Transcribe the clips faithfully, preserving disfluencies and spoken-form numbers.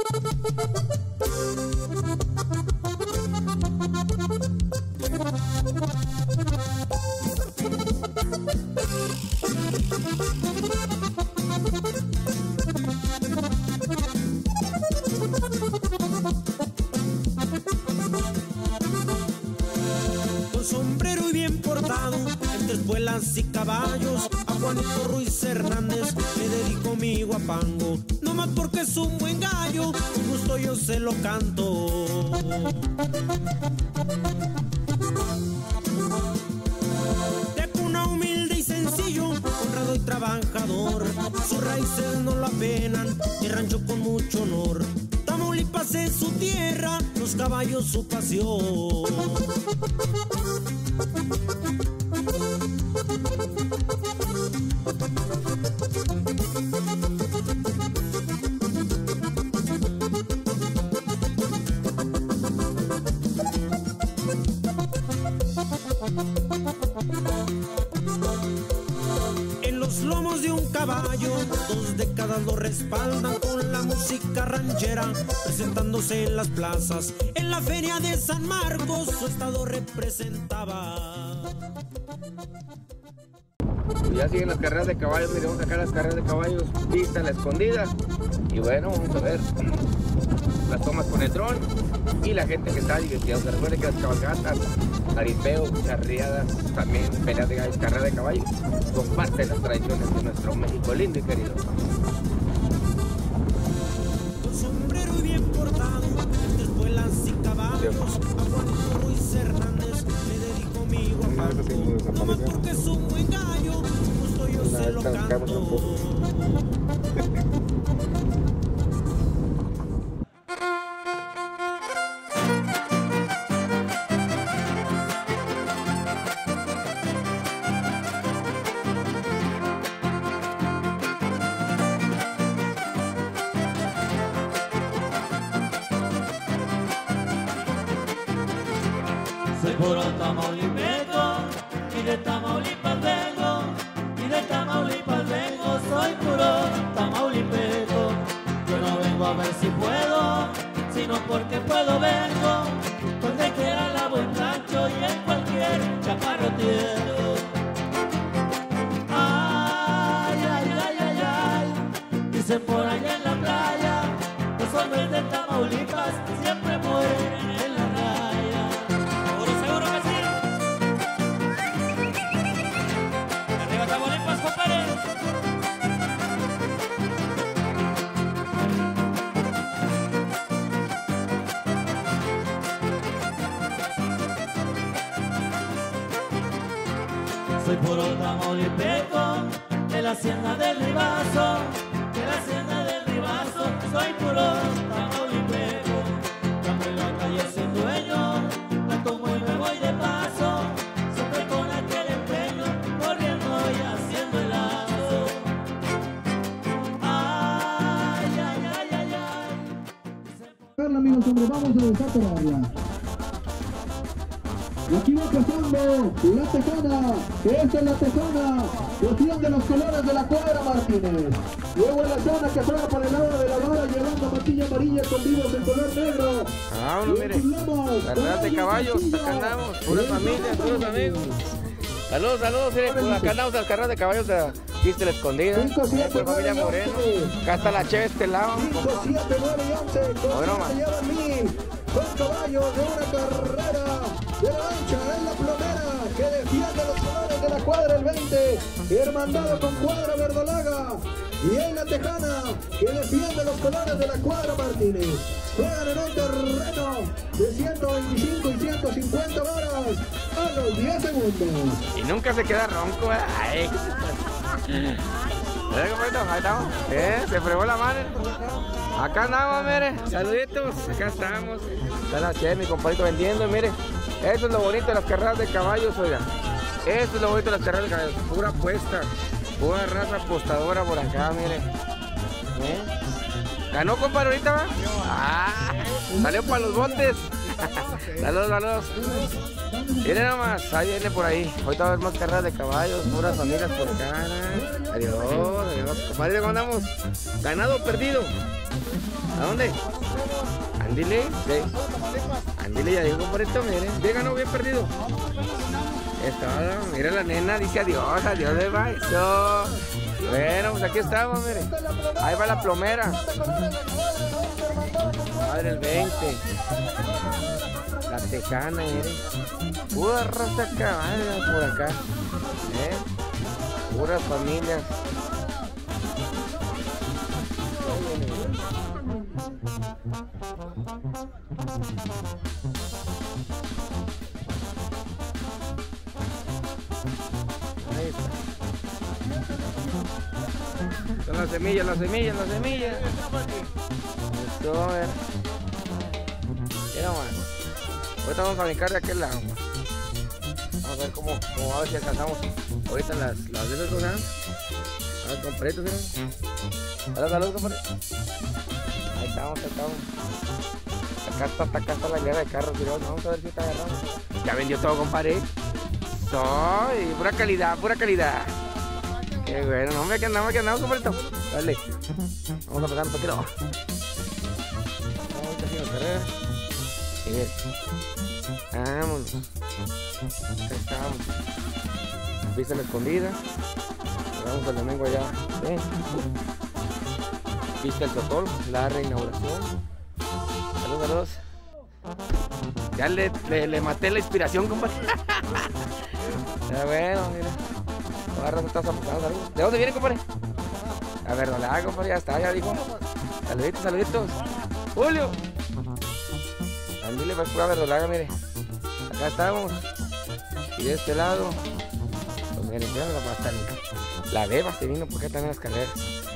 Con sombrero y bien portado, entre espuelas y caballos, a Juanito Ruiz Hernández le dedico mi guapango. No más porque es un buen gallo, con gusto yo se lo canto. De cuna humilde y sencillo, honrado y trabajador, sus raíces no lo apenan, y rancho con mucho honor. Tamaulipas es su tierra, los caballos su pasión. En los lomos de un caballo, dos décadas lo respaldan con la música ranchera, presentándose en las plazas. En la feria de San Marcos su estado representaba. Ya siguen las carreras de caballos, mire, vamos a sacar las carreras de caballos, pista La Escondida. Y bueno, vamos a ver las tomas con el dron y la gente que está divirtiendo. Recuerden que las cabalgatas, jaripeo, charreadas, también peleas de gallos, carreras de caballos, son parte de las tradiciones de nuestro México lindo y querido. Con sombrero y bien portado, entre espuelas y caballos, a Juanito Ruiz Hernández le dedico mi guapango. No más porque es un buen gallo, justo yo se lo canto. Soy puro tamaulipeco y de Tamaulipas vengo, y de Tamaulipas vengo, soy puro tamaulipeco. Yo no vengo a ver si puedo, sino porque puedo vengo, donde quiera lavo en rancho y en cualquier chaparrotiero. Ay, ay, ay, ay, ay, dicen por allá en la playa, los hombres de Tamaulipas siempre mueren en la raya. Seguro que sí. Arriba Tamaulipas, compadre. Soy puro tamaulipeco de la hacienda del Ribazo, de la hacienda del Ribazo. Soy puro tamaulipeco, cambio en la calle sin dueño, la tomo y me voy de paso, siempre con aquel empeño, corriendo y haciendo el lazo. Ay, ay, ay, ay, ay. Hola amigos, hombre, vamos a desatorarla. Y aquí va pasando la Tejana, esta es la Tejana, defiende los colores de la cuadra Martínez. Luego en la zona que juega por el lado de la vara, llevando matilla amarilla con vivos en color negro. Vámonos, mire, carreras de caballos, acá andamos, puras familias, puros amigos. Saludos, saludos, mire, pues acá andamos a las carreras de caballos de Pista La Escondida, eh, por familia Moreno. Acá está la Che este lado. cinco, siete, nueve y once, Bueno, con llevan mí, dos caballos de una carrera de la ancha en la plomera, que defiende los colores de la cuadra el veinte, hermandado con cuadra verdolaga. Y en la Tejana, que defiende los colores de la cuadra Martínez. Juegan en un terreno de ciento veinticinco y ciento cincuenta varas a los diez segundos. Y nunca se queda ronco, ¿eh? Ay. ¿Eh, compadrito? Ahí estamos. ¿Eh? Se fregó la mano. Acá andamos, mire. Saluditos. Acá estamos. Está la Che, mi compadrito vendiendo. Mire, esto es lo bonito de las carreras de caballos, oiga. Esto es lo bonito de las carreras de caballos. Pura apuesta. Pura raza apostadora por acá, mire. ¿Eh? ¿Ganó, compadre, ahorita, va? Ah, salió para los botes. Saludos, saludos. Miren nomás, ahí viene por ahí. Ahorita va a haber más carreras de caballos, puras familias por acá. Adiós, adiós. Compadre, ¿cómo andamos? ¿Ganado o perdido? ¿A dónde? Ándile, sí. Ándile, ya digo, compadrito, miren. Llega, no, bien perdido. Es todo, mira la nena, dice adiós, adiós de va, eso. Bueno, pues aquí estamos, miren. Ahí va la plomera. Madre el veinte. La tejana, miren. Pura raza cabana por acá. ¿Eh? Puras familias. Ahí está. Son las semillas, las semillas, las semillas. Esto, a ver. Mira, man. Ahorita vamos a brincar de aquel lado. Vamos a ver cómo, cómo a ver si alcanzamos. Ahorita las, las de esas cosas. A ver, completos, ¿sí? Hola, salud, compadre. Ahí estamos, ahí estamos. Acá está, acá está la guerra de carros, ¿sí? Vamos a ver si está agarrado. Ya vendió todo, compadre. Soy, pura calidad, pura calidad. Qué bueno, no me quedamos, que andamos, compadre. Dale. Vamos a pasar un poquito. Vamos a hacer carrera. Y bien. Vámonos. Acá estamos. Pista la escondida. Vamos al domingo allá. ¿Sí? Pista el Totol, la reinauguración. Saludos, saludos. Ya le, le, le maté la inspiración, compadre. Ya bueno, mira. Ahora se está zapatando. ¿De dónde viene, compadre? A ver, no la hago, compadre. Ya está, ya dijo. Saluditos, saluditos. Julio. Andile, va a pura verdolaga, mire. Acá estamos. Y de este lado. Pues miren, ya la matan. La beba se vino porque están en las carreras.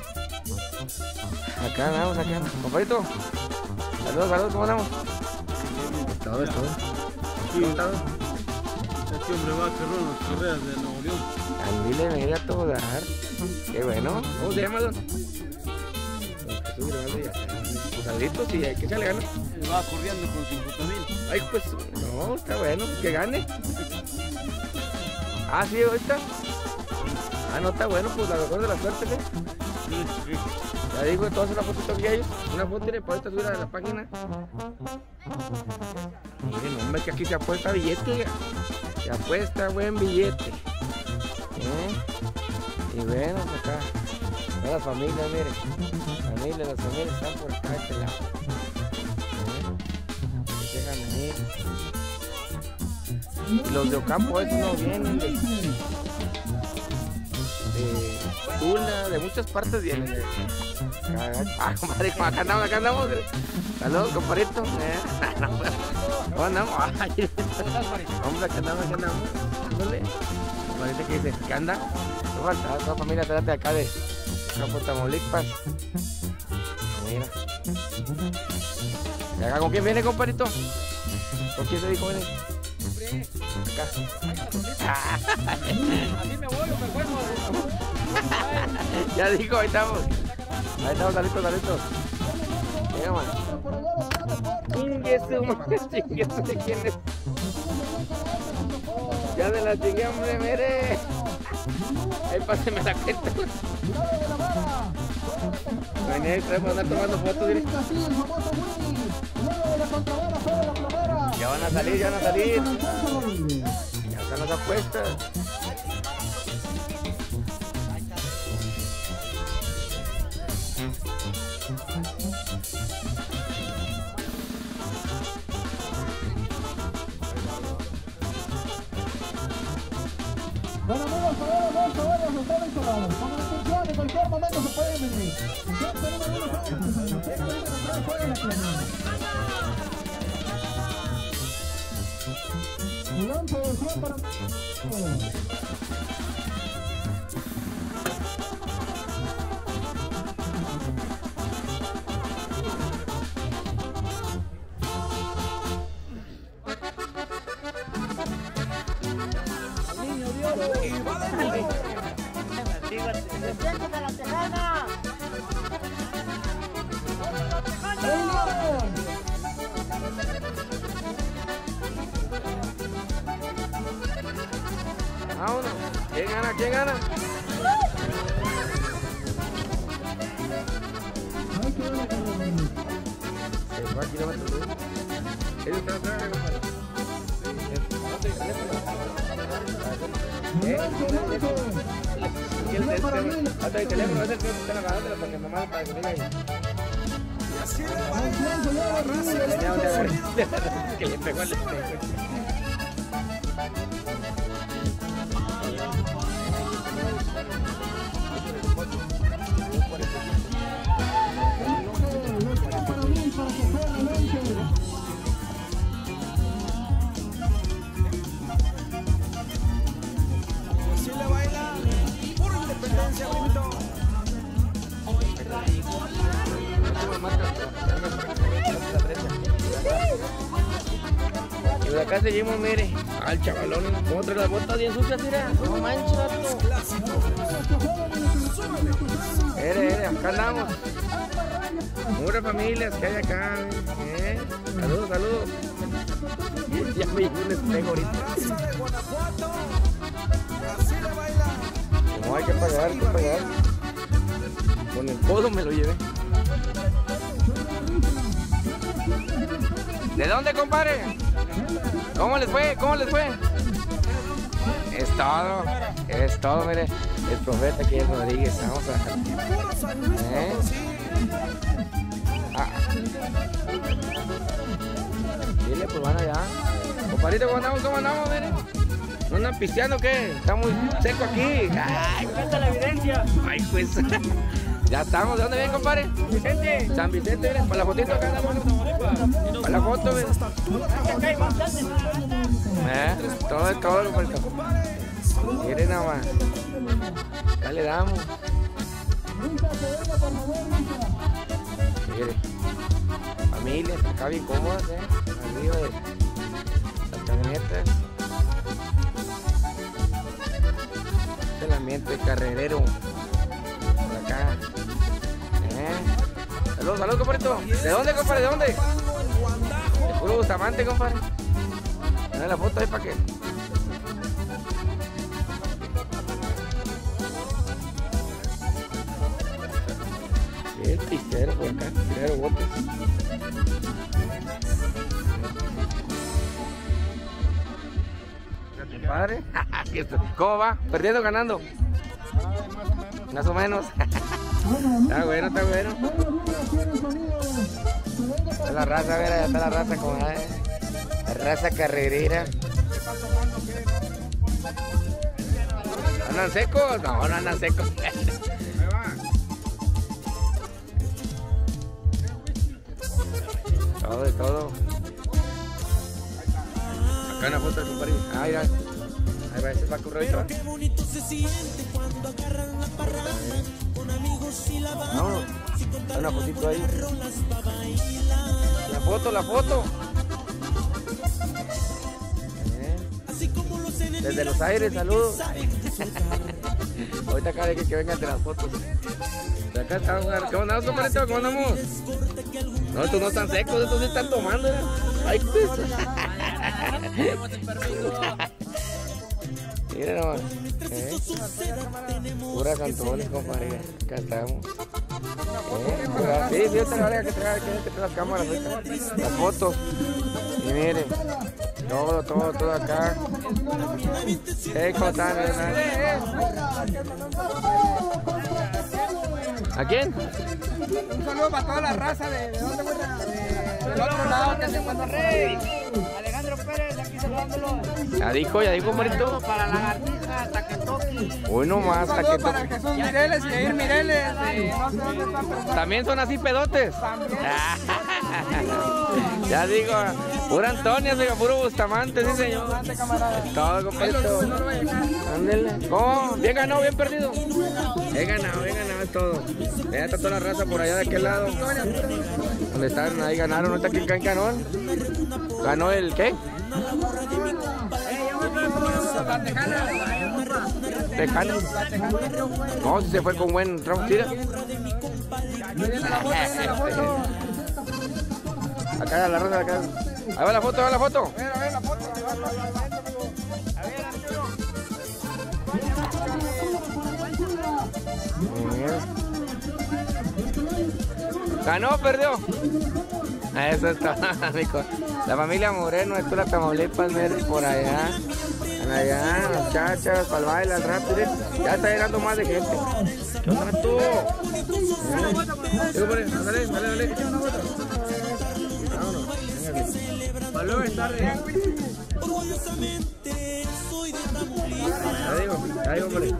Acá andamos, acá andamos. Compadrito. Saludos, saludos, ¿cómo andamos? Todo, es todo. Sí, este hombre va a correr las carreras de Nuevo León. Andile, me iría a todo dar. Qué bueno. ¿Cómo se llama, don? Don Jesús Grimaldo, ya está. Saluditos y hay que echarle ganas. Va corriendo con cincuenta mil. Ay, pues, no, está bueno, que gane. Ah, sí, ahorita. Ah, no, está bueno, pues la mejor de la suerte, ¿eh? Sí, sí. Ya digo, entonces una fotito aquí a ellos. Una foto y para ahorita subir a la página. Miren, hombre, que aquí se apuesta billete. Se apuesta buen billete. ¿Eh? Y bueno, acá. Todas las familias, miren. Familias, las familias están por acá, este lado. ¿Eh? Llegan ahí. Y los de Ocampo, esos no vienen. De, de Tula, de muchas partes vienen. De, ah, compadre, acá andamos, acá andamos. Saludos, compadrito. ¿Cómo andamos? Ay, hombre, acá andamos, acá andamos. Ándale. Compadrito, ¿qué dice? ¿Qué anda? ¿Qué falta? Toda familia, trate acá de Campo Tamaulipas. Mira. ¿Y acá con quién viene, compadrito? ¿Con quién se dijo, viene? Acá. Así me voy o me vuelvo. Ya dijo, ahí estamos. Ahí estamos, salitos, salitos. Venga, man. Chingue su madre, chingue su de quién es. Ya de la chingue, hombre, mire. Ahí páseme la cuenta. Venía ahí, traemos a andar tomando fotos, mire. Ya van a salir, ya van a salir. Ya están las apuestas. Bueno, amigos, favor, favor, favor, los están instalados. Con atención, en cualquier momento se pueden venir. Siempre número uno, siempre número tres, juega la clase. Lance de cien para... ¡Siéntate la tejana! Vámonos. ¿Quién gana? ¿Quién gana? Ay, qué buena carrera. va kilómetros luz. ¿Es usted la trae, compadre? ¿Eh? ¿Quién es este? Hasta el teléfono, es el que está agarrándolo para que mamá para que venga ahí. Que le pegó al espejo. Y de acá seguimos, mire, al chavalón, como trae las botas bien sucias, mira, no manches, vato. Mire, mire, acá andamos. Muchas familias que hay acá, ¿eh? Saludos, saludos. Ya me llegó un espejo ahorita. No hay que pagar, hay que pagar. Con el codo me lo llevé. ¿De dónde, compadre? ¿Cómo les fue? ¿Cómo les fue? Es todo, es todo, mire. El profeta aquí es Rodríguez. Vamos a... ¿Eh? Ah. Dile, pues van allá. Compadrito, ¿cómo andamos? ¿Cómo andamos, mire? ¿No andan pisteando o qué? Está muy seco aquí. Ay, Cuenta la evidencia. ay, pues. Ya estamos. ¿De dónde viene, compadre? Vicente. San Vicente, mire. Para la fotito acá andamos. Para la foto, mire. Acá hay bastante. ¿Eh? Todo es todo, compadre. Miren nada más. Acá le damos. Mire. Familias, acá bien cómodas, ¿eh? Arriba de las camionetas. Este es el ambiente carrerero. Por acá. ¿Eh? Saludos, saludos, compadrito. ¿De dónde, compadre? ¿De dónde? De puro Bustamante, compadre. Dale la foto ahí para que. El pistero por acá, pistero botes. Compadre, ¿cómo va? ¿Perdiendo o ganando? Más o menos. Está bueno, está bueno. Está la raza, a ver, allá está la raza, comadre. La raza carrerera. ¿Andan secos? No, no andan secos. Todo de todo. Acá una foto de compadre. Ah, mira. Ahí va, ese va a correr ahorita. Qué bonito se siente cuando agarran la parranda con amigos y la banda. No, hay una fotito ahí. La foto, la foto. Eh. Desde Los Aires, saludos. Ahorita acá de que, que vengan de las fotos. De acá estamos, ¿cómo andamos, compadre? ¿Cómo andamos? No, estos no están secos, estos sí están tomando. ¿eh? Ay, pues. Mira nomás. ¿Eh? Pura cantones, compadre. Acá estamos. ¿Eh? Pura... Sí, sí, esta vale que trae, que trae las cámaras, ahorita. Las fotos. Y miren. Todo, todo, todo acá. ¿Eh? ¿Cómo están? ¿A quién? Un saludo para toda la raza de, de dónde fue, de, del otro lado que es en Monterrey. Alejandro Pérez, de aquí saludándolo. Ya dijo, ya dijo, Marito. Para la Lagartija, Taquetoqui. Uy, no más, Un saludo Taquetoqui. para Jesús Mireles y Jair Mireles. De, no sé dónde están, pero están- ¿También son así pedotes? También. Ya digo, pura Antonia, digo, puro Bustamante, sí señor. Adelante, camarada. Todo completo. Ándele. ¿Cómo? ¿Bien ganado, bien perdido? Bien ganado, bien ganado es todo. Ya está toda la raza por allá de aquel lado. Donde están, ahí ganaron. ¿No está aquí en Canón? ¿Ganó el qué? La Tejana. Tejano. No, si se fue con buen tramo. Tira. Acá la raza, acá. Ahí va la foto, ahí va la foto. A ver, a ver la foto. A ver, Arturo. ¿Ganó o perdió? Eso está, amigo. La familia Moreno de Tula, Tamaulipas, miren, por allá. Allá, las chachas, para el baile, al rato, miren. Ya está llegando más de gente. ¿Qué onda tú? Dale, dale, dale. Vámonos. Para luego estar bien. Ya digo, ya digo, hombre.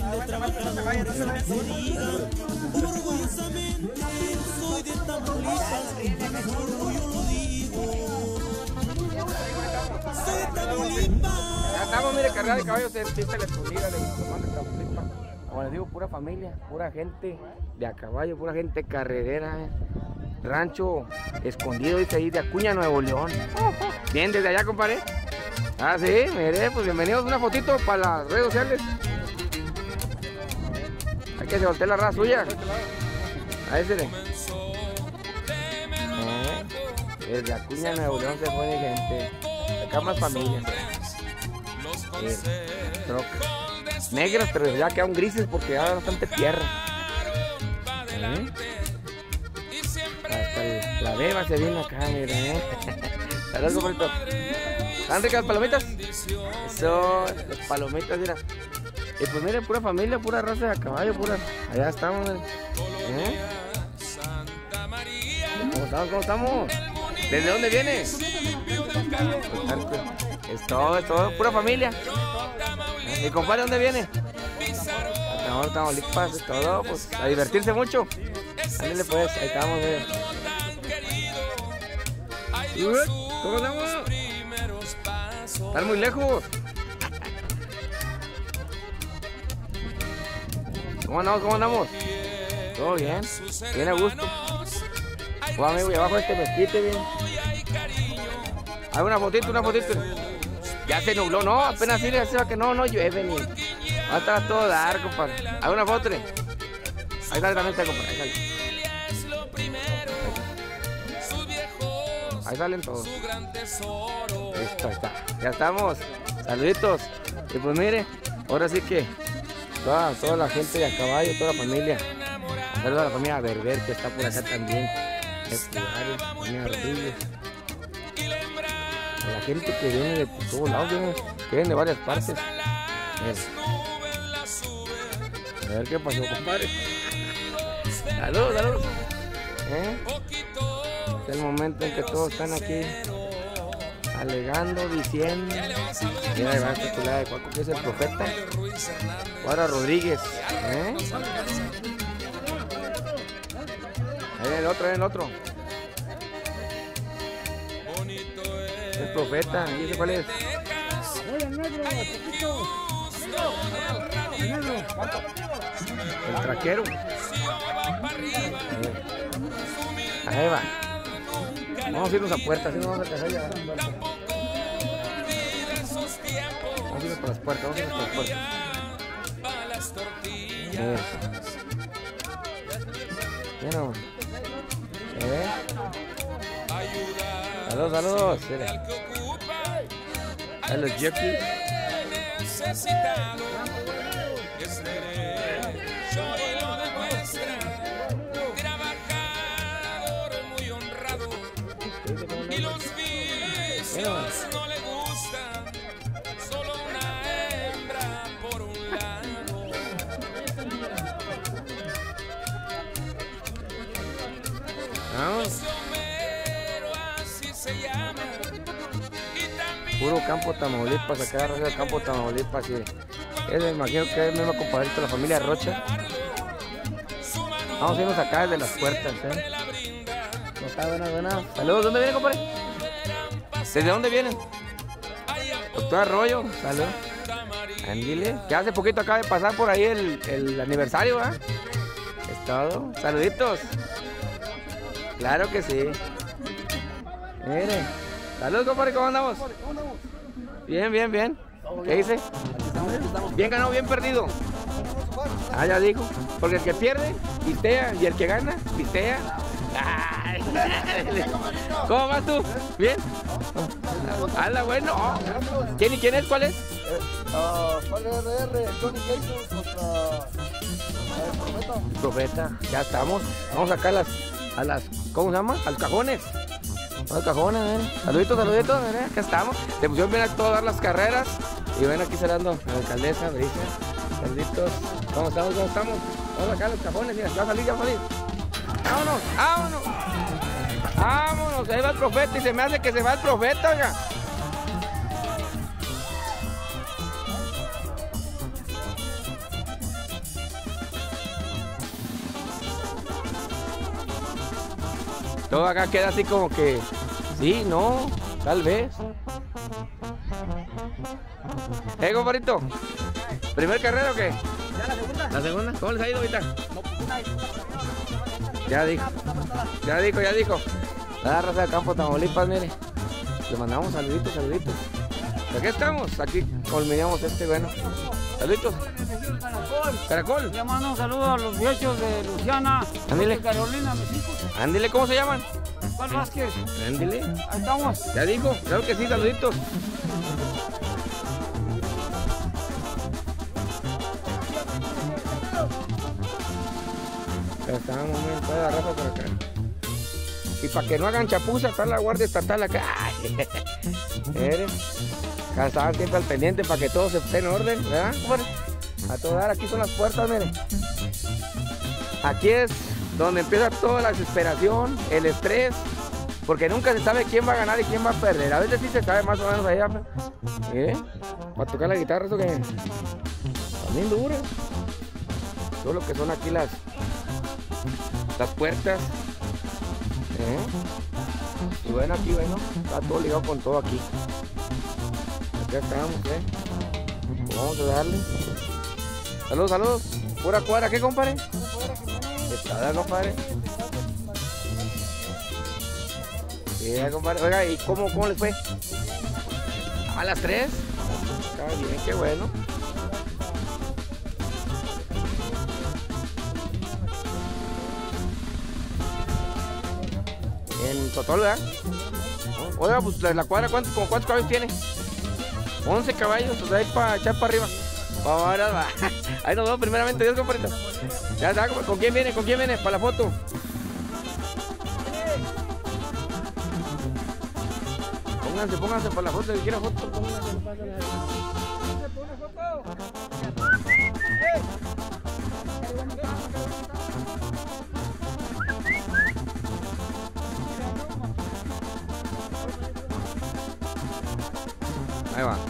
Ya estamos, mire, cargada de caballos en pista de Tuliga, de Guzmán de Tamaulipas. Como les digo, pura familia, pura gente de a caballo, pura gente carrerera. Eh. Rancho escondido, dice ahí, de Acuña, Nuevo León. Bien, desde allá, compadre. Ah, sí, mire, pues bienvenidos. Una fotito para las redes sociales. Hay que se voltee la raza suya. Ahí se ve. Eh, desde Acuña, Nuevo León se fue de gente. Acá más familia. Eh, trocas. Negras, pero ya quedan grises porque ya hay bastante tierra. Eh. Hasta el, la beba se viene acá, mira, eh. Saludos, compadrito. ¿Están ricas las palomitas? Eso, las palomitas, mira. Y pues miren, pura familia, pura raza de a caballo, pura. Allá estamos, ¿eh? ¿Cómo estamos? ¿Cómo estamos? ¿Desde dónde vienes? Es todo, es todo, pura familia. ¿Mi compadre dónde viene? Estamos, Tamaulipas, es todo, pues a divertirse mucho. Ándale pues, ahí estamos, miren. ¿Cómo andamos? ¿Están muy lejos? ¿Cómo andamos? ¿Cómo andamos? ¿Todo bien? ¿Bien a gusto? Oh, amigo, y abajo este mezquite, bien. Hay una fotito, una fotito. Ya se nubló, no, apenas sí le decía que no, no llueve ni. Va a estar todo dar, compadre. Hay una foto. Ahí sale también, está, compadre. Ahí sale. Ahí salen todos. Listo, ahí está. Ya estamos. Saluditos. Y pues mire, ahora sí que toda, toda la gente de a caballo, toda la familia. Saludos a la familia Berber que está por acá también. Escolares, familia Rodríguez. A la gente que viene de todos lados, viene, que viene de varias partes. A ver qué pasó, compadre. Saludos, saludos. ¿Eh? Es el momento en que todos están aquí alegando, diciendo. Mira, ahí va esta culada de Cuaco, que es el profeta. Cuadra Rodríguez. ¿Eh? Ahí viene el otro, ahí viene el otro. El profeta, ¿y ese cuál es? El traquero. Ahí va. Vamos a irnos a puertas, si no vamos a alcanzar ya. Vamos a irnos por las puertas, vamos a irnos por las puertas. Bien. Bien, hombre. ¿Eh? Saludos, saludos. A los jockeys. Y los vicios no le gustan, solo una hembra por un lado. Vamos. Así se llama. Puro campo Tamaulipas, acá arriba del campo Tamaulipas. Y es, me imagino que es el mismo compadrito de la familia Rocha. Vamos a irnos acá desde las puertas, ¿eh? No está buena, buena. Saludos, ¿dónde vienen, compadre? ¿Desde dónde vienen? Doctor Arroyo, salud. Andile, que hace poquito acaba de pasar por ahí el, el aniversario, ¿eh? Es todo. Saluditos. Claro que sí. Mire. Saludos, compadre, ¿cómo andamos? Bien, bien, bien. ¿Qué dice? Bien ganado, bien perdido. Ah, ya dijo. Porque el que pierde, pistea. Y el que gana, pistea. Ay. ¿Cómo vas tú? ¿Bien? ¡Hala, bueno! ¿Quién y quién es? ¿Cuál es? ¿Cuál es R R? Johnny Cajun contra el Profeta. Profeta, ya estamos. Vamos acá a las, a las, ¿cómo se llama? Al cajones. Los cajones, miren. Saluditos, saluditos, miren, acá estamos. De pusieron bien a todas las carreras. Y ven aquí cerrando la alcaldesa, Brisa. Saluditos. ¿Cómo estamos? ¿Cómo estamos? Vamos acá los cajones, mira, va a salir, ya va a salir. Vámonos, vámonos. Vámonos, ahí va el profeta y se me hace que se va el profeta, oiga. Todo acá queda así como que, sí, no, tal vez. ¿Eh, compadrito? ¿Primer carrera o qué? ¿Ya la segunda? ¿La segunda? ¿Cómo les ha ido ahorita? No, pues una vez. Ya dijo, ya dijo, ya dijo. La raza de Campo Tamaulipas, mire. Le mandamos saluditos, saluditos. Aquí estamos, aquí culminamos este, bueno. Saluditos. Caracol. Le mando un saludo a los viejos de Luciana, Ándile. de Carolina, México. Ándile, ¿cómo se llaman? Juan Vázquez. Ándile. Ahí estamos. Ya dijo, claro que sí, saluditos. Ya estamos, miren, toda la raza por acá. Y para que no hagan chapuza, está la guardia estatal acá. Miren, acá estaban siempre al pendiente para que todo se esté en orden, ¿verdad? Bueno, a todo dar, aquí son las puertas, miren. Aquí es donde empieza toda la desesperación, el estrés, porque nunca se sabe quién va a ganar y quién va a perder. A veces sí se sabe más o menos allá, pero, miren, para tocar la guitarra, eso que también dura. Todo lo que son aquí las las puertas, ¿eh? Y bueno, aquí bueno, está todo ligado con todo aquí. Acá estamos, ¿eh? Pues vamos a darle. Saludos, saludos. Pura cuadra, ¿qué, compadre? Está, compadre. Sí, compadre. Oiga, ¿y cómo, cómo les fue? ¿A las tres? Está bien, qué bueno. En total, ¿verdad? Oiga, pues la cuadra, ¿cuántos, como cuántos caballos tiene? once caballos, pues ahí para echar para arriba. Vamos a ver, ahí nos vemos primeramente, Dios, compadre. Ya está, ¿con quién viene? ¿Con quién viene? Para la foto. Pónganse, pónganse para la foto, si quieren foto, pónganse. Ahí va.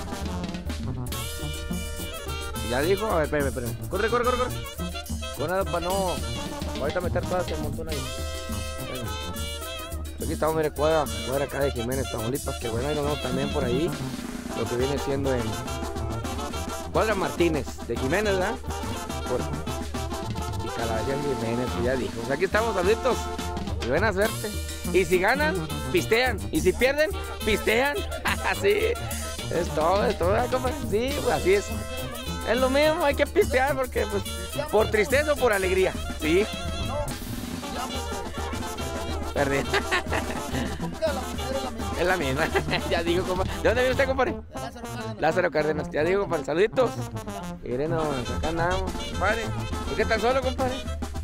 Ya dijo, a ver, espérame, espérame. Corre, corre, corre, corre. Con nada para no. Ahorita meter todas el montón ahí. Bueno. Aquí estamos, mire, cuadra, cuadra acá de Jiménez, Tamaulipas, que bueno, ahí nos vemos también por ahí. Lo que viene siendo en Cuadra Martínez, de Jiménez, ¿verdad? Por y Calavera Jiménez, que ya dijo. Pues aquí estamos, saluditos. Y buena suerte. Y si ganan, pistean. Y si pierden, pistean. Así. Es todo, es todo, compadre. Sí, pues así es. Es lo mismo, hay que pistear porque, pues, por tristeza o por alegría. Sí. Perdí. Es la misma. Ya digo, compadre. ¿De dónde viene usted, compadre? Lázaro Cárdenas. Ya digo, compadre. Saluditos. Miren, no, acá andamos, compadre. ¿Y qué tal solo, compadre?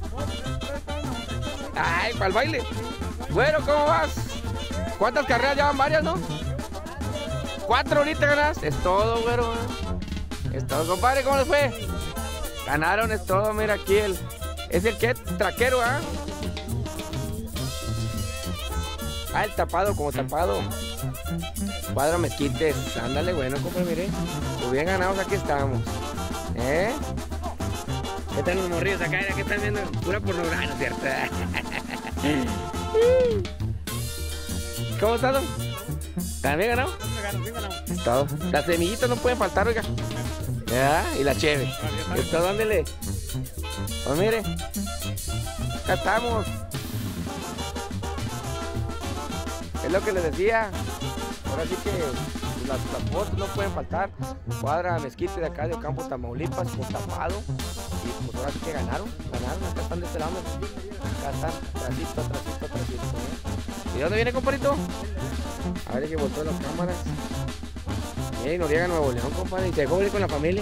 Ay, para el baile. Bueno, ¿cómo vas? ¿Cuántas carreras llevan? Varias, ¿no? Cuatro ahorita ganas. Es todo, güero. Es todo, compadre. ¿Cómo les fue? Ganaron, es todo. Mira aquí el. Es el que traquero, ¿ah? ¿eh? Ah, el tapado, como tapado. Cuadra Mezquites. Ándale, bueno, compadre, mire. Muy bien ganados, aquí estamos. ¿Eh? ¿Qué tal los morrillos acá? ¿Qué están viendo? Pura pornografía, ¿no es cierto? ¿Cómo están? ¿También ganado? Es todo. Las semillitas no pueden faltar, oiga. ¿Ya? Y la cheve. Esto, dándole. Pues mire. Acá estamos. Es lo que les decía. Ahora sí que las, las fotos no pueden faltar. Cuadra Mezquite de acá de Campo Tamaulipas, con tapado. Y pues ahora sí que ganaron. Ganaron. Acá están de este lado. Acá están. Trasito, trasito, trasito. ¿Eh? ¿Y de dónde viene, compadrito? A ver, que voltó las cámaras. Ey, Noriega, Nuevo León, compadre. Y se dejó venir con la familia.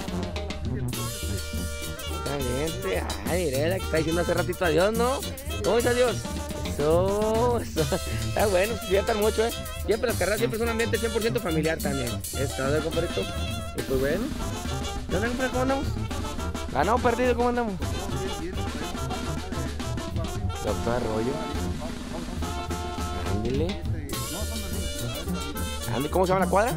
Está bien. Ay, mire, la que está diciendo hace ratito adiós, ¿no? ¿Cómo dice adiós? Eso, eso. Está bueno, se diviertan mucho, ¿eh? Siempre las carreras siempre son un ambiente cien por ciento familiar también. Está de compadrito. Y pues bueno. ¿Qué onda, compadre? ¿Cómo andamos? ¿Ganado o perdido? ¿Cómo andamos? Doctor Arroyo. Ándale. Ándale, ¿cómo se llama la cuadra?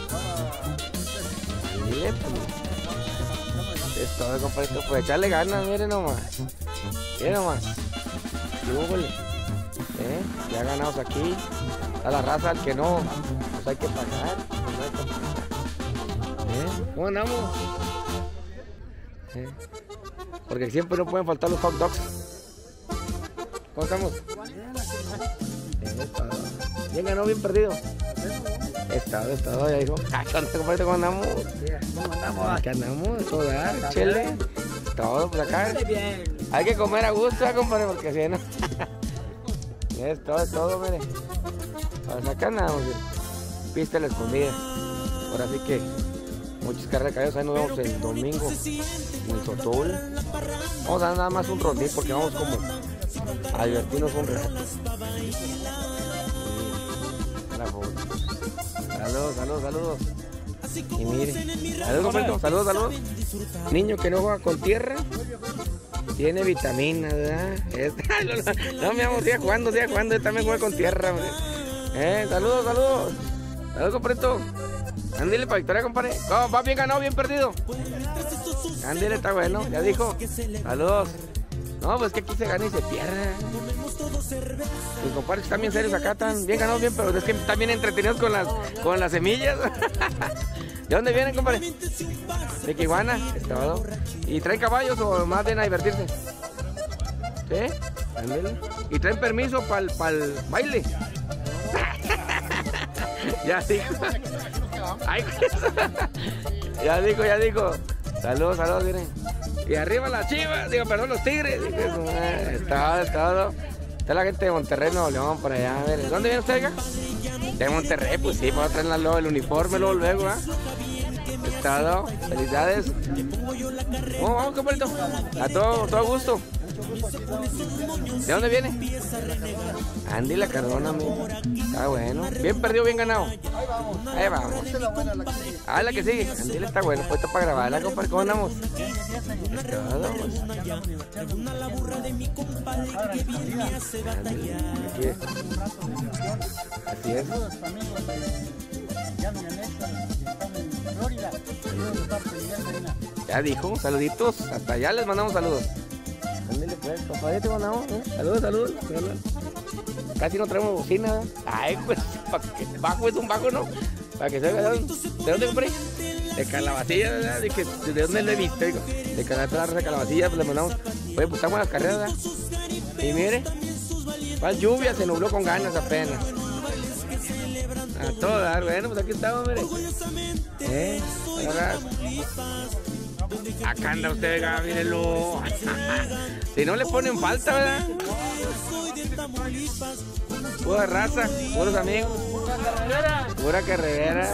Ándale, pues. Es todo, compadrito. Pues echarle ganas, miren nomás. Miren nomás. Y Google. ¿Eh? Ya ganamos aquí. A la raza, al que no, pues hay que pagar. Pues no hay que pagar. ¿Eh? ¿Cómo andamos? ¿Eh? Porque siempre no pueden faltar los hot dogs. ¿Cómo estamos? Bien ganó, bien perdido. Estado, estado, ya dijo. ¿Cómo andamos? ¿Cómo andamos? Aquí andamos, todo dar, chile. Todo por acá. Hay que comer a gusto, ¿eh, compadre? Porque si no. Es todo, es todo, mire. Pues acá andamos, mire. Pista a la escondida. Ahora sí que muchas carreras de caballos. Ahí nos vemos el domingo en el Sotul. Vamos a dar nada más un rondín porque vamos como a divertirnos un rato. Saludos, saludos, saludos. Y mire, saludos, compadre, saludos, saludos. Niño que no juega con tierra tiene vitaminas, ¿verdad? Esta, no, no, no, mi amor, siga jugando, siga jugando, él también juega con tierra, hombre. Eh, saludos, saludos. Saludos, compadre. Ándale para victoria, compadre. ¿Cómo va? Bien ganado, bien perdido. Ándale, está bueno, ya dijo. Saludos. No, pues que aquí se gana y se pierde. Mis compadres están bien serios acá, están bien ganados, bien, pero es que están bien entretenidos con las, con las semillas. ¿De dónde vienen, compadre? De Tijuana, estado. ¿Y traen caballos o más bien a divertirse? ¿Sí? Ándale. ¿Y traen permiso para el pa baile? Ya dijo. Ay, ya dijo, ya dijo. Saludos, saludos, miren. Y arriba las Chivas, digo, perdón, los Tigres. Estado, estado. Está la gente de Monterrey, Nuevo León, por allá. A ver, ¿dónde viene usted, acá? De Monterrey, pues sí, vamos a traer luego el uniforme, luego, luego, ¿ah? ¿eh? Estado, felicidades. ¿Cómo vamos, compadrito? A todo, todo gusto. ¿De dónde viene? Andy La Cardona, amigo. Está bueno. Bien perdido, bien ganado. Ahí vamos. Ah, la que sigue. Andy está bueno. Puesto para grabarla, compadre. ¿Cómo andamos? Todo. Así es. Ya dijo, saluditos. Hasta allá les mandamos saludos. Ándale pues, papá, ya te mandamos, ¿eh? Saludos, saludos. Casi no traemos bocina. Ay, pues, para que bajo es un bajo, ¿no? Para que se vea. ¿De dónde compré? De Calabacilla, ¿verdad? De, que, ¿de dónde lo he visto? Digo, de Calabacilla, de Calabacilla, pues le mandamos. Oye, pues estamos en las carreras, ¿verdad? Y mire, ¿cuál lluvia? Se nubló con ganas apenas. A todo dar, bueno, pues aquí estamos, mire. ¿Eh? Ahora, acá anda usted, venga, mírenlo. Si no le ponen falta, ¿verdad? Pura raza, puros amigos. Pura carrera.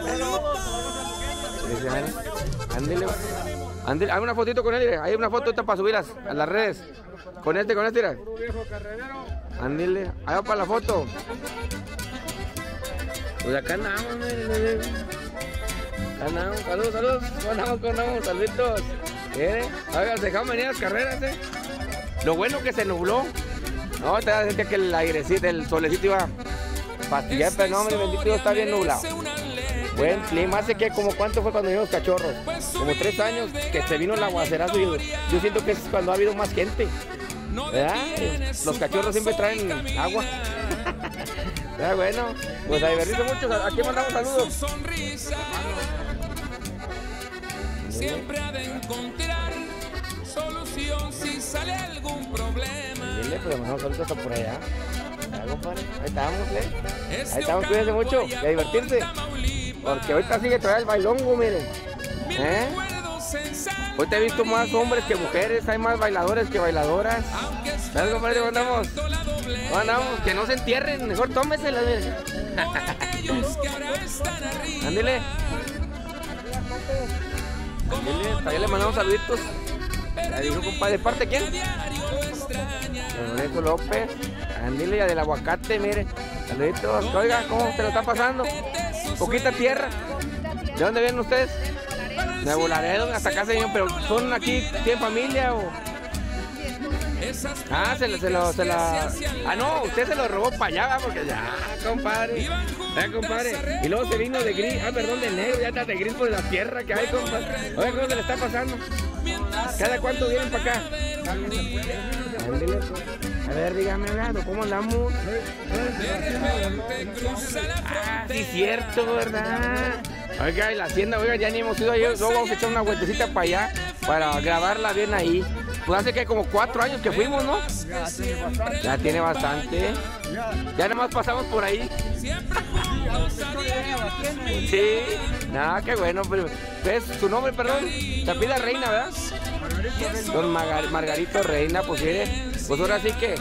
Ándale, ándale, hay una fotito con él, hay una foto esta para subirlas a las redes. Con este, con este, mira. Ándale, ahí va para la foto. Pues acá andamos, miren. Andamos, saludos, saludos. Andamos, andamos, saluditos. ¿Eh? Oigan, se dejaron venir las carreras, ¿eh? Lo bueno que se nubló. No, te das que el airecito, el solecito iba a pastillar, pero no, mi bendito Dios, está bien nublado. Buen clima, hace que como cuánto fue cuando vimos cachorros. Como tres años que se vino el aguacerazo y yo siento que es cuando ha habido más gente. ¿Verdad? Los cachorros siempre traen agua. Ya, bueno, pues a divertirse mucho. Aquí mandamos saludos. Siempre ha de encontrar solución si sale algún problema. Dile, pero mandamos saludos hasta por allá. Ya, compadre. Ahí estamos, ¿eh? Ahí estamos, cuídense mucho y a divertirse. Porque ahorita sigue todavía el bailongo, miren. ¿Eh? Hoy te he visto más hombres que mujeres, hay más bailadores que bailadoras. ¿Sabes, compadre? ¿Cómo andamos? ¿Cómo andamos? Que no se entierren, mejor tómeselas, miren. Ándale. Ándale, todavía le mandamos saluditos. Ya dijo, compadre, ¿de parte quién? Lorenzo López. Andile ya del aguacate, mire. Saluditos. Oiga, ¿cómo se lo está pasando? Poquita tierra. ¿De dónde vienen ustedes? Nuevo Laredo, hasta acá se vienen, pero ¿son aquí, tienen familia o...? Ah, se lo, se lo, se la... Ah, no, usted se lo robó para allá, ¿va? Porque ya, compadre. Ya, compadre. Y luego se vino de gris, ah, perdón, de negro, ya está de gris por la tierra que hay, compadre. Oiga, ¿cómo se le está pasando? ¿Cada cuánto vienen para acá? A ver, dígame, gato, ¿cómo andamos? Ah, sí, cierto, ¿verdad? Oiga, y la hacienda, oiga, ya ni hemos ido ahí. Luego vamos a echar una vueltecita para allá, para grabarla bien ahí. Pues hace que como cuatro años que fuimos, ¿no? Ya tiene bastante. Ya nada más pasamos por ahí. Sí, nada, qué bueno. Pero, ¿ves su nombre, perdón? Se pide Reina, ¿verdad? Don Margar Margarito Reina, pues mire, pues ahora sí que...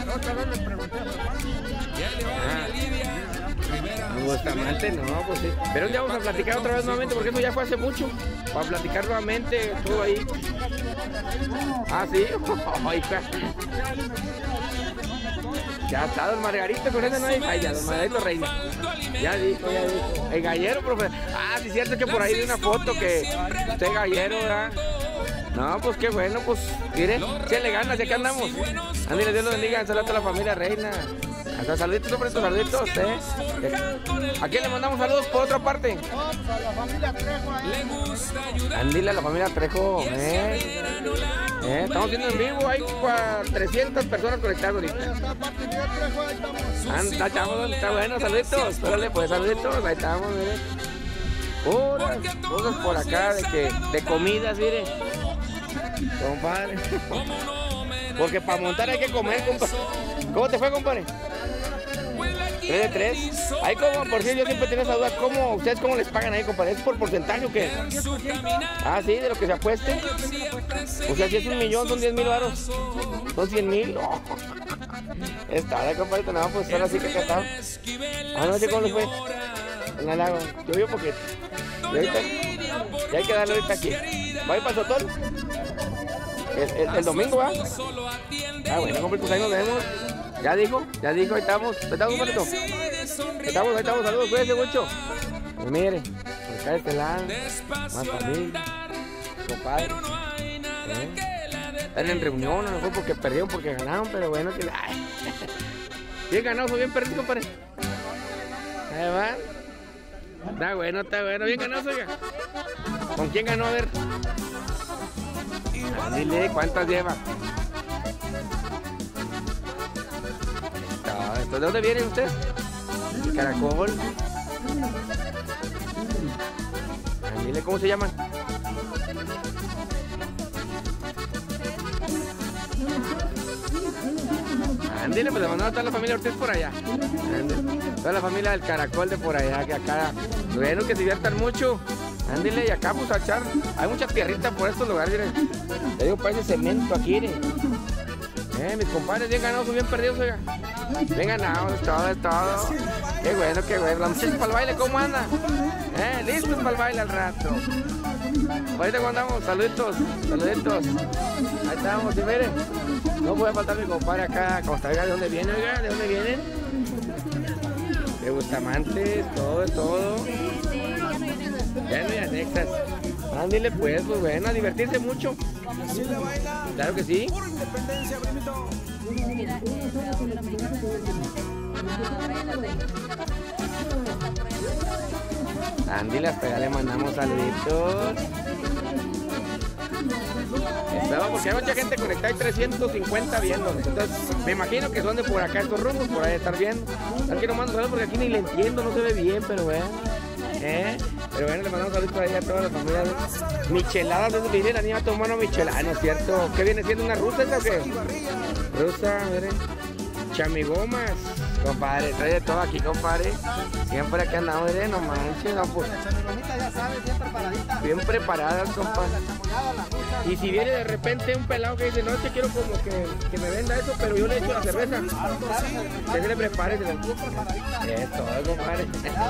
Ah. Bustamante, no, pues sí. Pero ya vamos a platicar otra vez nuevamente, porque eso ya fue hace mucho. Para platicar nuevamente, todo ahí. Ah, sí. Ya está, don Margarito, con ese no hay falla, don Margarito Reina. Ya dijo, ya dijo. El gallero, profe. Ah, sí, cierto que por ahí vi una foto que usted es gallero, ¿verdad? No, pues qué bueno, pues, mire, si le ganas, ya que andamos. Ándale, Dios lo bendiga, saludos a la familia Reina. Hasta saluditos, sobre estos saluditos, ¿eh? ¿A quién le mandamos saludos por otra parte? A la familia Trejo. Andile a la familia Trejo, ¿eh? ¿Eh? Estamos viendo en vivo, hay trescientas personas conectadas ahorita. Anda, estamos, está bueno, saluditos, órale, pues saluditos, ahí estamos, mire. Puras cosas por acá de que, de comidas, mire. Compadre. Porque para montar hay que comer, compadre. ¿Cómo te fue, compadre? ¿tres de tres? Ahí como, por cierto, yo siempre tengo esa duda, ¿cómo, ustedes cómo les pagan ahí, compadre? ¿Es por porcentaje o qué? Ah, sí, de lo que se apueste. O sea, si es un millón, son diez mil varos. Son cien mil. Oh. Está, compadre, no, pues ahora sí que acá está. Ah, no sé cómo les fue. En el lago, llovió un poquito. Y ahorita, ya hay que darle ahorita aquí. ¿Va a ir para el Sotol? El, el, el domingo, ¿va? Ah, bueno, compadre, pues ahí nos vemos. Ya dijo, ya dijo, ahí estamos. Ahí estamos, compadre. Ahí estamos, ahí estamos, saludos, cuídense mucho. Y mire, por acá de este lado, más familia, compadre. ¿Eh? Están en reunión, a lo mejor porque perdieron, porque ganaron, pero bueno, que... Ay. Bien ganado, bien perdido, compadre. Ahí va. Está bueno, está bueno, bien ganado, oiga. ¿Con quién ganó? A ver. Ah, dile, ¿cuántas lleva? ¿De dónde vienen ustedes? Caracol. Ah, dile, ¿cómo se llaman? Ándale, pues le mandamos a toda la familia Ortiz por allá. Ándale. Toda la familia del Caracol de por allá, que acá. Bueno, que se diviertan mucho. Ándale, y acá pues a echar. Hay muchas tierritas por estos lugares, miren. Le digo, parece cemento aquí, miren. Eh, mis compadres bien ganados, bien perdidos, oiga. Bien ganados, es todo, es todo. Qué bueno, qué bueno. Las muchachas para el baile, ¿cómo andan? Eh, listos para el baile al rato. Ahorita cuando andamos, saluditos, saluditos. Ahí estamos, y miren. No puede faltar mi compadre acá, Costa Rica. ¿De dónde viene, oiga? ¿De dónde vienen? De Bustamante, todo, es todo. Ya no hay anexas. Ándile pues, pues bueno, a divertirse mucho. Claro que sí. Ándile, hasta allá le mandamos saluditos. Estaba porque hay mucha gente conectada, hay trescientos cincuenta viendo. Entonces, me imagino que son de por acá estos rumbos, por ahí estar viendo. Aquí no mando saludos porque aquí ni le entiendo, no se ve bien, pero bueno. ¿Eh? Pero bueno, le mandamos saludos ahí a toda la familia. Micheladas, eso viene la niña tomando michelada, ¿no es cierto? ¿Qué viene siendo una rusa esa o qué? Rusa, miren. Chamigomas, compadre, trae de todo aquí, compadre. Siempre aquí andamos, miren, no manches, no pues. Ya sabes, bien preparaditas. Bien preparadas, compadre. Y si viene de repente un pelado que dice, no, es que quiero como que, que me venda eso, pero yo le echo la cerveza. Que se le prepare. Se le... Es todo, compadre.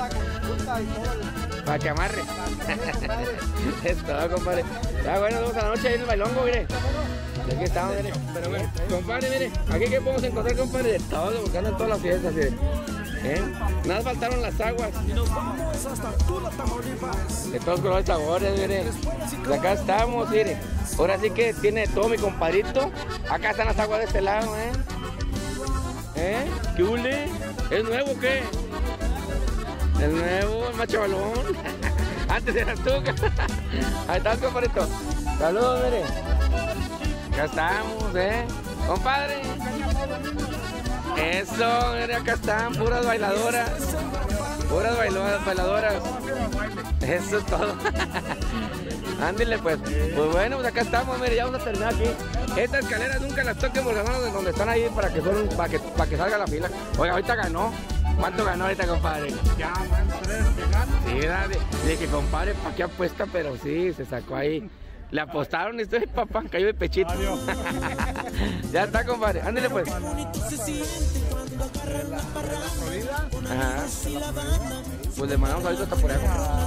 Para que amarre. Es todo, compadre. Ya bueno, nos vemos a la noche ahí en el bailongo, mire. Aquí estamos, mire. Pero bueno, compadre, mire, aquí que podemos encontrar, compadre, de todo, porque andan todas las fiestas, mire. ¿Eh? Nada faltaron las aguas. Y nos vamos hasta Tula, Tamaulipas. De todos colores sabores, mire. Pues acá estamos, mire. Ahora sí que tiene todo mi compadrito. Acá están las aguas de este lado, ¿eh? ¿Eh? ¿Qué hule? ¿Es nuevo o qué? El nuevo, el más chavalón. Antes eras tú. Ahí estás, compadrito. Saludos, mire. Acá estamos, ¿eh? Compadre. Eso, mire, acá están, puras bailadoras. Puras bailadoras, bailadoras. Eso es todo. Ándale, pues. Pues bueno, pues acá estamos, mire, ya vamos a terminar aquí. Estas escaleras nunca las toquen por las manos de donde están ahí para que, son, para que, para que salga la fila. Oiga, ahorita ganó. ¿Cuánto ganó ahorita, compadre? Ya van tres que ganan. Sí, dale. Dije, compadre, ¿para qué apuesta? Pero sí, se sacó ahí. Le apostaron y estoy, papá, cayó de pechito. Ya está, compadre. Ándale, pues. Ajá. Pues le mandamos ahorita hasta por allá.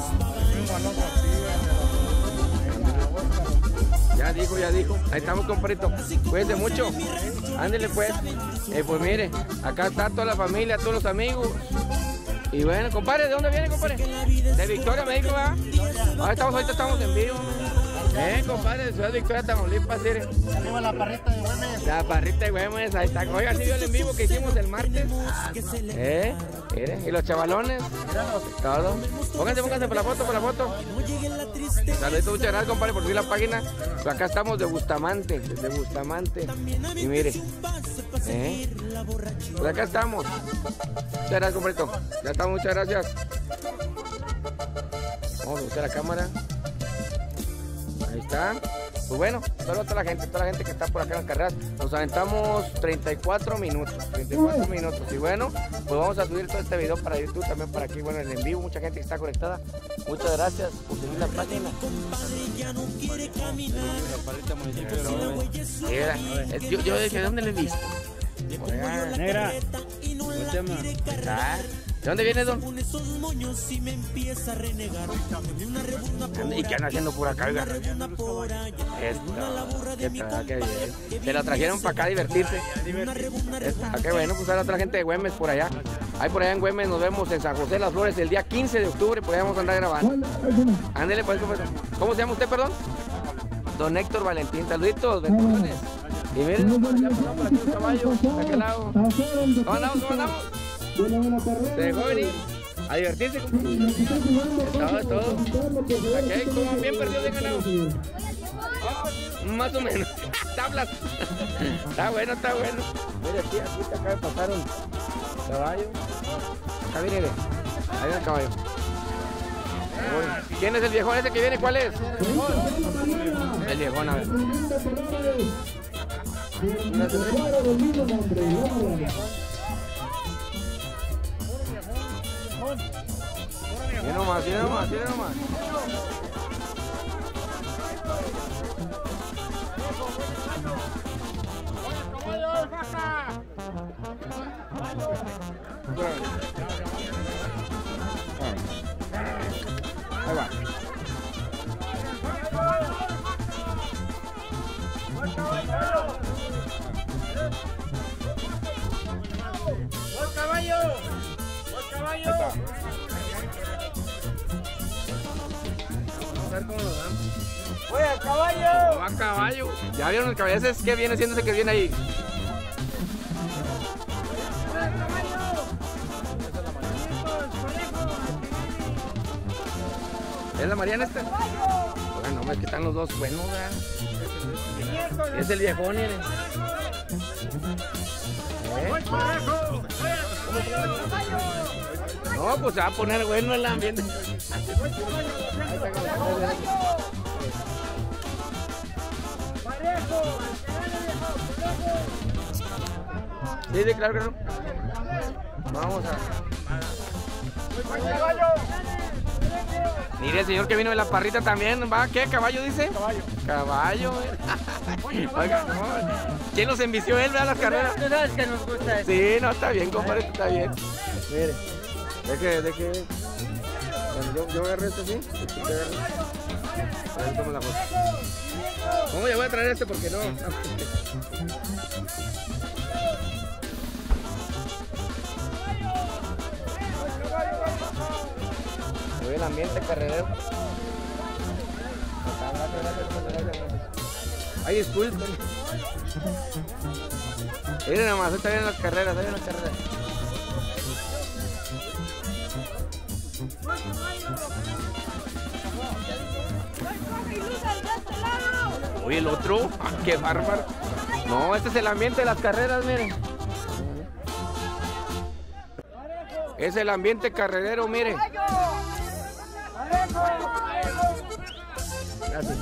Ya dijo, ya dijo. Ahí estamos, compadrito. Cuídense mucho. Ándale, pues. Eh, pues mire, acá está toda la familia, todos los amigos. Y bueno, compadre, ¿de dónde viene, compadre? De Victoria, me dijo, ¿verdad? Ahora estamos, ahorita estamos en vivo. Eh, compadre, de Ciudad Victoria, Tamaulipas, mire. Arriba la parrita de Güemes. La parrita de Güemes, ahí está. Oiga, sí vio el en vivo que hicimos el martes. Eh, mire, y los chavalones. Todo. Pónganse, pónganse por la foto, por la foto. Saluditos, muchas gracias, compadre, por subir la página. Pues acá estamos de Bustamante, de Bustamante. Y mire. Eh. Pues acá estamos. Muchas gracias, compadrito. Ya estamos, muchas gracias. Vamos a buscar la cámara. Ahí está. Pues bueno, saludos a toda la gente, toda la gente que está por acá en las carreras. Nos aventamos treinta y cuatro minutos, treinta y cuatro minutos. Y bueno, pues vamos a subir todo este video para YouTube, también para aquí, bueno, en el en vivo, mucha gente que está conectada. Muchas gracias por seguir la página. Mira, yo, yo dije, ¿dónde le he visto? Negra. ¿Cómo se llama? Ah, ¿de dónde viene, don? ¿Y qué andan haciendo por acá, oiga? Esto, qué tal, qué bien. Se la trajeron para acá a divertirse. Esto, qué bueno, pues a la otra gente de Güemes por allá. Ahí por allá en Güemes nos vemos en San José de las Flores el día quince de octubre, por allá vamos a andar grabando. Ándele, pues, ¿cómo se llama usted, perdón? Don Héctor Valentín, saluditos, bendiciones. Y miren, ya pasamos por aquí un caballo, de aquel lado. ¿Cómo andamos, cómo andamos? Se dejó venir a divertirse. Todo, todo. Aquí, como bien perdido, bien ganado. Oh, más o menos. Tablas. Está bueno, está bueno. Mire, aquí, aquí te acaba de pasar un caballo. Acá viene, ve. Ahí viene el caballo. ¿Quién es el viejón ese que viene? ¿Cuál es? El viejón, a ver. Viene nomás, viene nomás, viene nomás. Ahí va. ¡Buen caballo! ¡Buen caballo! Vamos a ver cómo lo dan. ¡Oye, el caballo! Va caballo. ¿Ya vieron el caballo? ¿Ese es qué viene siendo ese que viene ahí? ¿Es la Mariana esta? Bueno, hombre, que están los dos buenos, ¿verdad? Es el viejón, miren. ¿Eh? No, pues se va a poner bueno el ambiente. Sí, sí, claro que no. Vamos a... Mire, el señor que vino de la parrita también, ¿va? ¿Qué? ¿Caballo dice? Caballo. Caballo, oiga, no. ¿Quién nos envició él, vea las carreras? Tú sabes que nos gusta eso. Sí, no, está bien, compadre, está bien. Mire, de que, de que... Bueno, yo, yo agarré esto así, usted agarra. A ver, toma la foto. ¿Cómo ya voy a traer este? Porque no. Se ve el ambiente carrerero. Ay, disculpen. Miren nomás, ahorita vienen las carreras, ahí vienen las carreras. Uy, el otro, ah, qué bárbaro. No, este es el ambiente de las carreras, miren. Es el ambiente carrerero, miren. Gracias.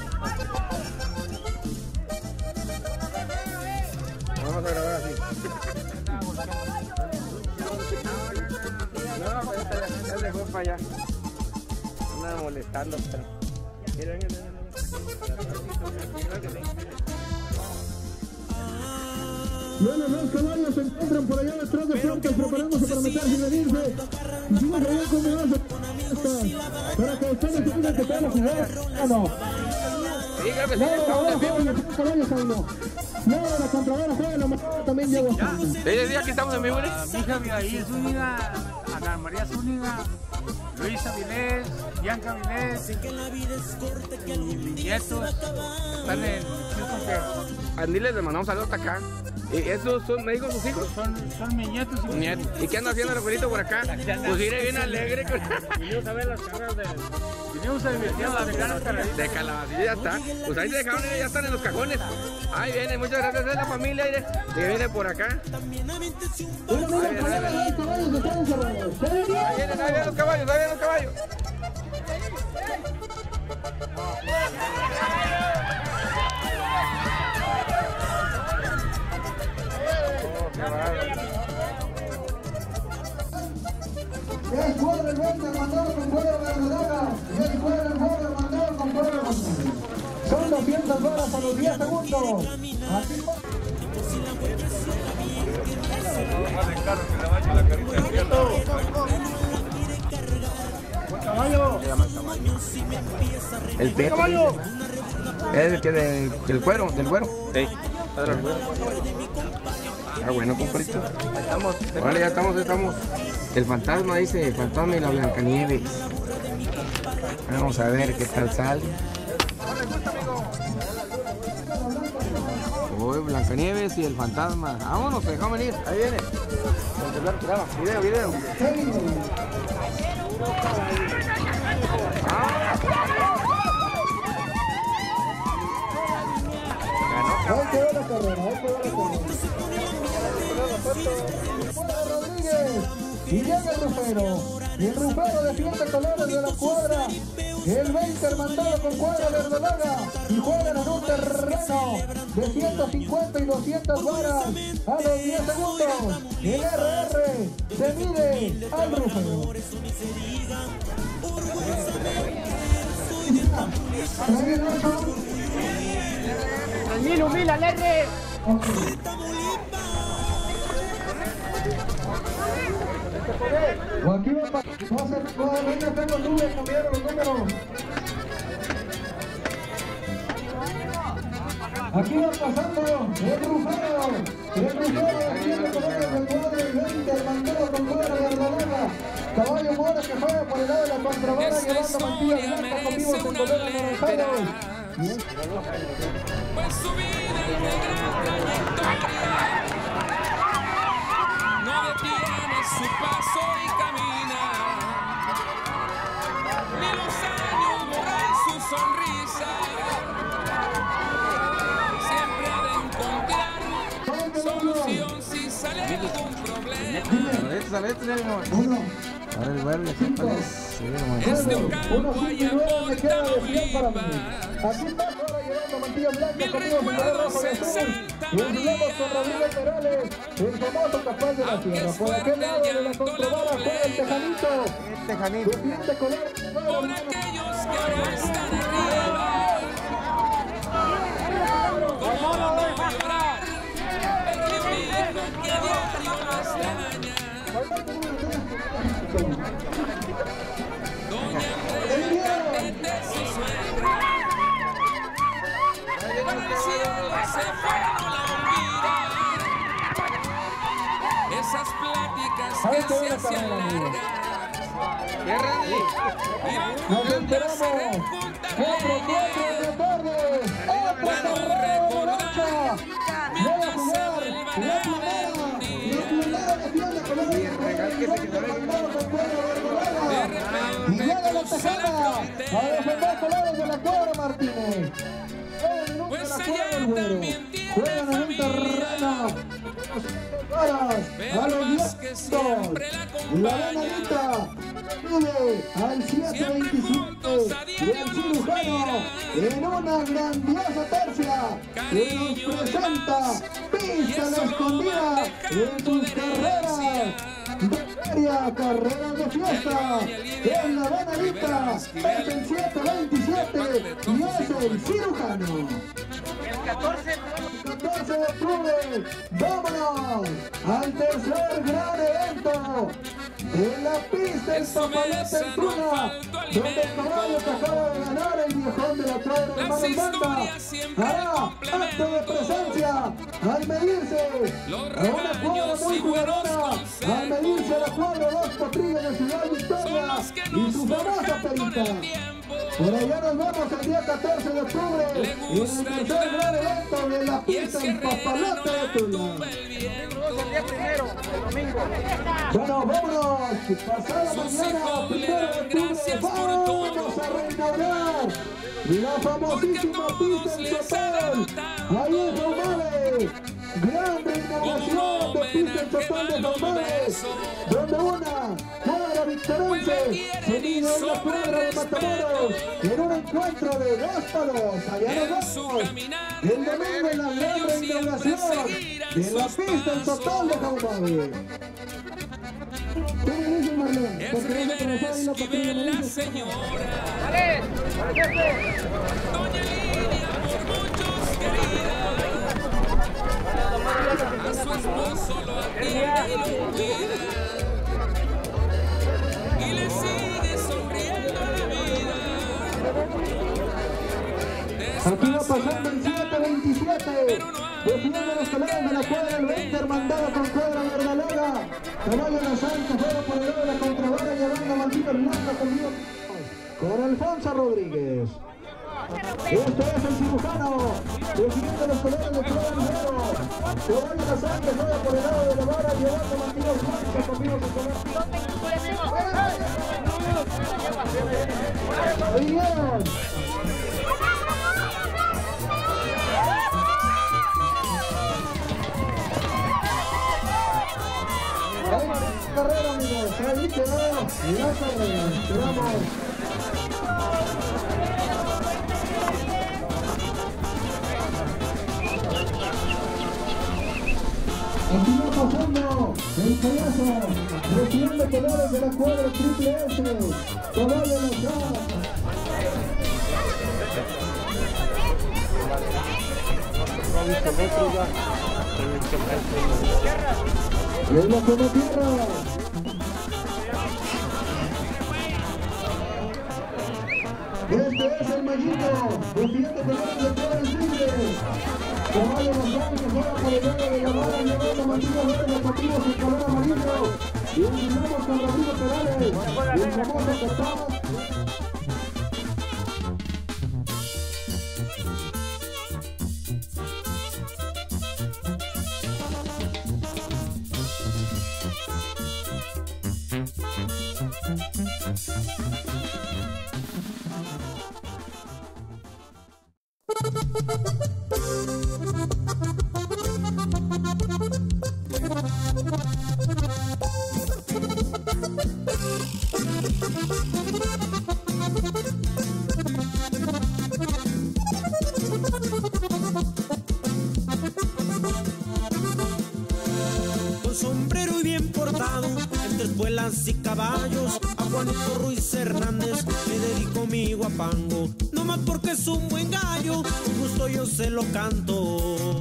Vamos a grabar así. No, pues ya se fue para allá. Anda molestando, pero. Miren, miren, miren. Bueno, los caballos se encuentran por allá detrás de puertas preparándose para meterse y venirse. Hicimos allá como hace para que ustedes se digan que van a jugar. Ah, no. Sí, creo que sí, No, estamos en vivo. no, no, caballos ahí no. No, la contradora juega la mano también llevo. Sí, sí, aquí estamos en vivo, ¿eh? Mi hija Abigail Zúñiga, Ana María Zúñiga, Luisa Vilés, Bianca Vilés, y mis nietos están en Houston. Andiles le mandamos saludos hasta acá. ¿Y esos son, me dijo, sus hijos? Son, son mis nietos y mis Nietos. ¿Y qué anda haciendo el abuelito por acá? Pues iré bien alegre. Con... Vinimos a ver las carreras de... Vinimos a divertirnos a dejar las carreras. De Calabacilla ya está. Pues ahí se dejaron, ya están en los cajones. Ahí viene, muchas gracias a la familia aire, que viene por acá. Bueno, mira, por allá los caballos están encerrados. Ahí vienen, ahí vienen los caballos, ahí vienen los caballos. Es cuadro el veinte mandado con cuadro de Verdolaga. Y es cuadro el cuadro mandado con cuadro. Son doscientas varas a los diez segundos. Aquí va. Caballo. El perro. Caballo. Es el que de, del cuero, del güero. Sí, padre del güero. Ah, bueno, compadrito. Estamos. Vale, ya estamos, ya estamos. El fantasma dice, el fantasma y la Blancanieves. Vamos a ver qué tal sale. Uy, Blancanieves y el fantasma. Vámonos, dejamos venir. Ahí viene. El celular, graba. Video, video. Ah. Ahí quedó la carrera, ahí quedó la carrera. Rodríguez, y llega el rufero. Y el rufero defiende colores de la cuadra. El veinte hermandado con cuadra Verdolaga. Y juegan en un terreno de ciento cincuenta y doscientas varas a los diez segundos. El R R se mide al rufero. Mil, mil, al R. O aquí va a pasar, todavía tengo nubes, cambiaron los números. Aquí va pasando el rufero, el rufero defiende colores del cuadro y veinte, el mandado con cuadra de Verdolaga. Caballo Mora que juega por el lado de la contrabanda llevando mantillas blancas con vivos en color anaranjado. Pues su vida es de gran trayectoria, no detiene su paso y camina, ni los años borran su sonrisa, siempre ha de encontrar solución si sale algún problema. Ahora el verde, ¿qué Este Ocampo allá por Tamaulipas, Aquí está ahora llevando mantilla blanca mil conmigo con color rojo y recuerdos azul. en Y hablamos con Rodríguez Perales, el famoso capaz de la tierra. Por aquel lado de la contrabanda juega el Tejanito. El Tejanito. Defiende color. por aquellos que ahora están arriba. ¿Cómo no llorar? Perdí un hijo que a diario lo extraña. Doña Andrea, su suegra. parte de la carrera, amigos. Nos enteramos. Cuatro, cuatro de la tarde. Otra carrera de lancha. Voy a jugar la primera. La primera defiende con el y llega la Tejana a defender colores de la cuadra Martínez. Pues allá también juegan en un terreno a los vientos. La ganadita pide al siete veintisiete y el cirujano en una grandiosa tercia que nos presenta Pista La Escondida en sus carreras de feria, carreras de fiesta. En la ganadita es el siete veintisiete y es el cirujano. catorce de octubre, vámonos al tercer gran evento en la pista El Papalote en Tuna, donde el caballo que acaba de ganar el viejón de la cuadra de Manos Banda hará acto de presencia al medirse a una cuadra muy jugadora, al medirse a la cuadra Dos Potrillos de Ciudad Victoria y su famosa perita. Por allá nos vemos el día catorce de octubre en el tercer gran evento de la pista El Papalote de Tula. el día primero, el domingo. Bueno, vámonos. Pasada mañana, primero de octubre, vamos a reinaugurar la famosísima pista El Sotol. Ahí en Jaumales. Gran reinauguración de pista El Sotol de Jaumales, donde una cuadra victorense se mide en la cuadra de Matamoros en un encuentro de dos palos. Allá nos vamos el domingo en la gran reinauguración de la pista El Sotol de Jaumales. ¿Qué me dices, Marlene? Es Porque Rivera no te Esquivel, la señora. Doña Lidia, por muchos querida. A su esposo lo atiende y lo cuida. Y le sigue sonriendo la vida. Aquí va pasando el siete veintisiete. Defiende los colores de la cuadra el veinte, hermandado con cuadra Verdalaga. Caballo de Santos juega por el lado de la contrabarra, llevando a Maldito Blanco conmigo con Alfonso Rodríguez. Este es el cirujano, defiende los colores de cuadra negro. Caballo de Santos juega por el lado de la barra, llevando a Maldito Blanco conmigo con Muy bien. Carrera, amigos, ahí quedó la carrera, esperamos. Aquí va pasando el payaso, recibiendo colores de la cuadra triple S, caballo de la Sara. Y es la como tierra. Este es el Mallito, defiende colores de cuadra triple. Caballo González que juega por el lado de la barra, llevando Martínez Verde, Patillos y color amarillo. Y empezamos con Rodrigo Perales, y el famoso que está. Con sombrero y bien portado, entre espuelas y caballos, a Juanito Ruiz Hernández le dedico mi guapango. No más porque es un buen gallo, con gusto yo se lo canto.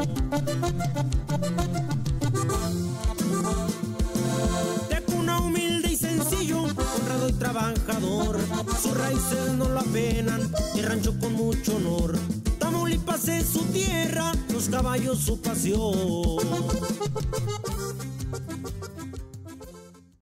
De cuna humilde y sencillo, honrado y trabajador, sus raíces no lo apenan, y rancho con mucho honor. Tamaulipas es su tierra, los caballos su pasión.